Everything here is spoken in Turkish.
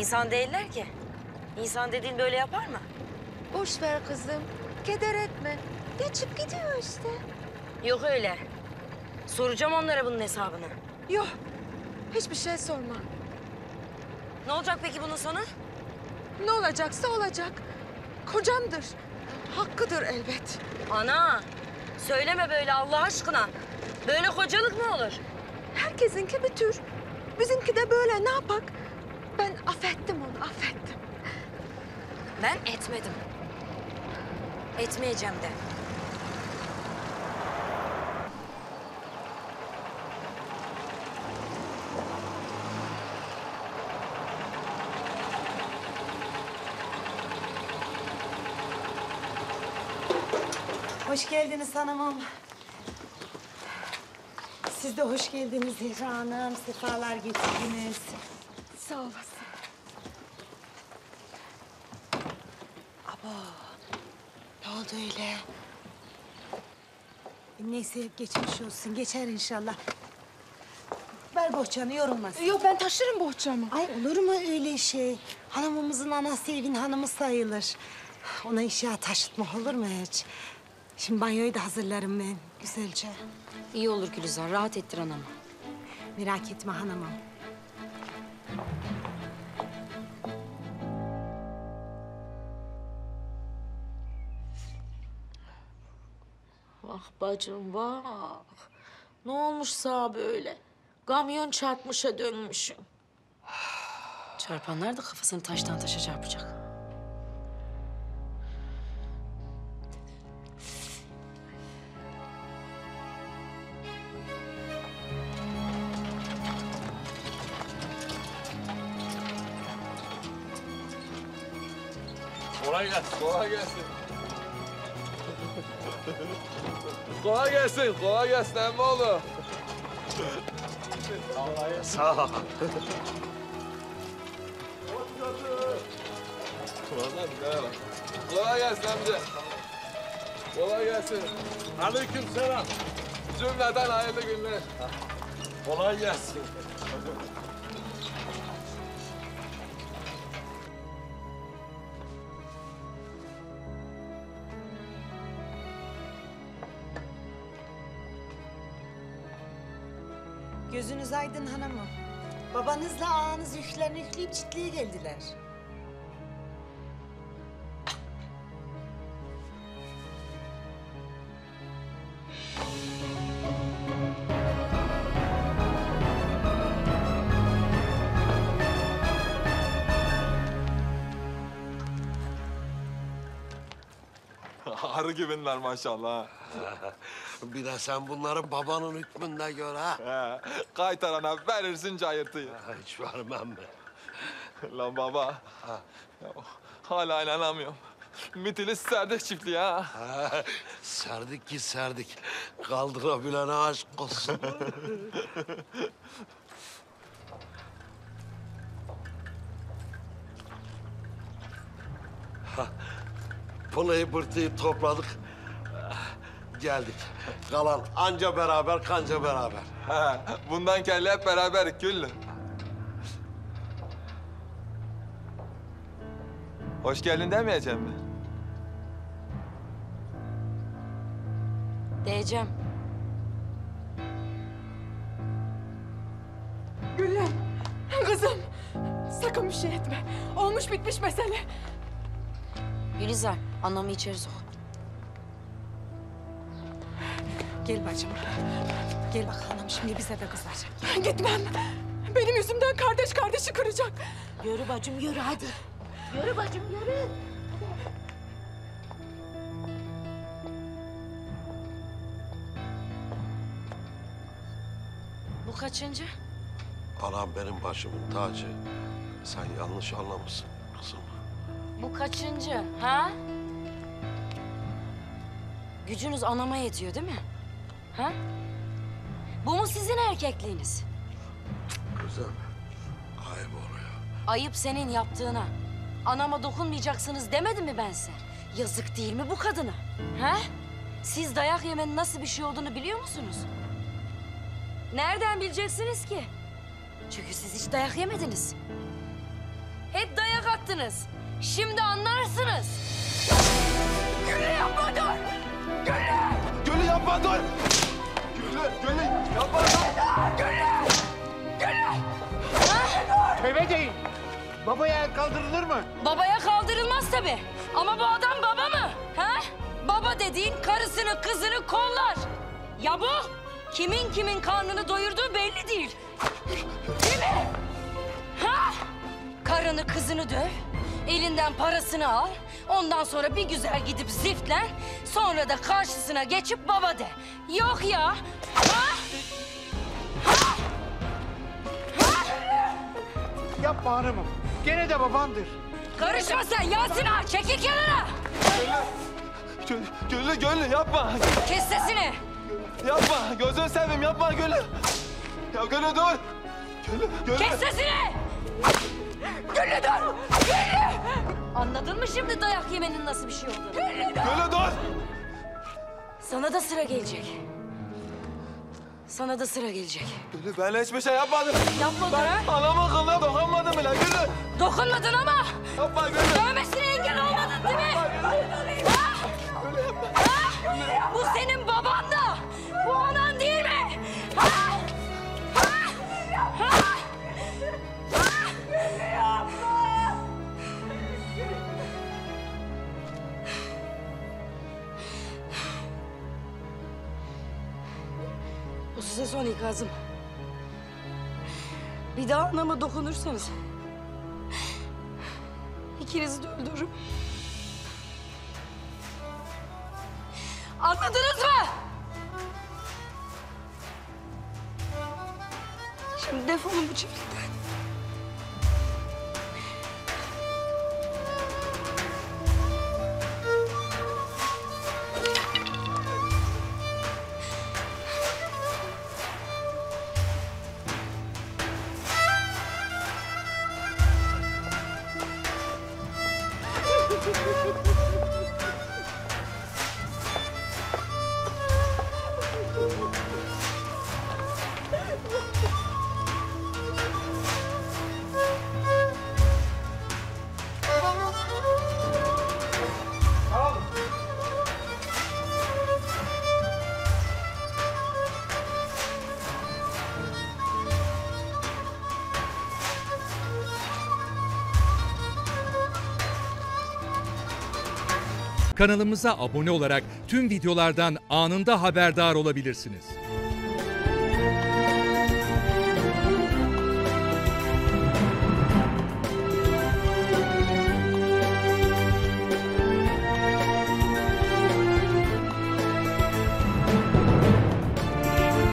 İnsan değiller ki. İnsan dediğin böyle yapar mı? Boş ver kızım. Keder etme. Geçip gidiyor işte. Yok öyle. Soracağım onlara bunun hesabını. Yok. Hiçbir şey sorma. Ne olacak peki bunun sonu? Ne olacaksa olacak. Kocamdır. Hakkıdır elbet. Ana, söyleme böyle Allah aşkına. Böyle kocalık mı olur? Herkesinki bir tür. Bizimki de böyle, ne yapak? Ben affettim onu, affettim. Ben etmedim. Etmeyeceğim de. Hoş geldiniz hanımım. Siz de hoş geldiniz Zehra Hanım. Sefalar getirdiniz. Sağ olasın. Ne oldu öyle? Neyse geçmiş olsun. Geçer inşallah. Ver bohçanı yorulmaz. Yok, ben taşırım bohçamı. Ay olur mu öyle şey? Hanımımızın anası evin hanımı sayılır. Ona eşya taşıtmak olur mu hiç? Şimdi banyoyu da hazırlarım ben güzelce. İyi olur Gülizar, rahat ettir anamı. Merak etme hanımım. Vah bacım vah. Ne olmuş sağa böyle? Kamyon çarpmışa dönmüşüm. Çarpanlar da kafasını taştan taşa çarpacak. Kolay gelsin, kolay gelsin. Kolay gelsin, kolay gelsin emmoğlu. Sağ ol. Kolay gelsin amca. Kolay gelsin. Aleykümselam. Cümleten hayırlı günler. Kolay gelsin. Gözünüz aydın hanımım. Babanızla ağanız yüklerini yükleyip çitliğe geldiler. Arı gibiler maşallah. Bir de sen bunları babanın hükmünde gör ha. He, kaytarana verirsin cayırtıyı. Hiç vermem mi? Lan baba. Ya, hala inanamıyorum. Mitili serdik çiftliği ha. Ha, serdik ki serdik. Kaldırabilene aşk olsun. Pılayı pırtıyı topladık. Geldik. Kalan anca beraber kanca beraber. He, bundan kelle hep beraber küllü. Hoş geldin demeyeceğim mi? Diyeceğim. Güllüm, kızım. Sakın bir şey etme. Olmuş bitmiş mesele. Gülizar, anamı içeri sok. Gel bacım. Gel bak hanım şimdi bize de kızar. Gitmem. Benim yüzümden kardeş kardeşi kıracak. Yürü bacım yürü hadi. Yürü bacım yürü. Bu kaçıncı? Anam benim başımın tacı. Sen yanlış anlamışsın kızım. Bu kaçıncı, ha? Gücünüz anama yetiyor değil mi? Ha? Bu mu sizin erkekliğiniz? Kızım, ayıp oluyor. Ayıp senin yaptığına. Anama dokunmayacaksınız demedim mi ben size? Yazık değil mi bu kadına? Ha? Siz dayak yemenin nasıl bir şey olduğunu biliyor musunuz? Nereden bileceksiniz ki? Çünkü siz hiç dayak yemediniz. Hep dayak attınız. Şimdi anlarsınız. Güllü yapma dur! Güllü yapma dur! Tövbe deyin. Babaya el kaldırılır mı? Babaya kaldırılmaz tabii. Ama bu adam baba mı? Ha? Baba dediğin karısını, kızını kollar. Ya bu? Kimin karnını doyurduğu belli değil. Kimi? Ha? Karını, kızını döv. Elinden parasını al. Ondan sonra bir güzel gidip ziftlen. Sonra da karşısına geçip baba de. Yok ya. Ha? Yapma hanımım. Gene de babandır. Karışma sen Yasin ağa. Çekil kenara. Güllü yapma! Kes sesini. Yapma! Gözünü seveyim yapma Güllü! Ya Güllü dur! Güllü! Kes sesini! Güllü dur! Güllü! Anladın mı şimdi dayak yemenin nasıl bir şey olduğunu? Güllü dur! Sana da sıra gelecek. Sana da sıra gelecek. Güllü ben hiçbir şey yapmadım. Yapmadın ha? Anamın kılına dokunmadım bile Güllü! Dokunmadın ama Yapma Güllü! dövmesine engel olmadın değil mi? Ha? Ha? Bu senin baban da. Bu anan değil mi? Ha? Ha? Ha? Bu size son ikazım. Bir daha anama dokunursanız ikinizi de öldürürüm. Anladınız mı? Şimdi defolun bu çiftlikten. Kanalımıza abone olarak tüm videolardan anında haberdar olabilirsiniz.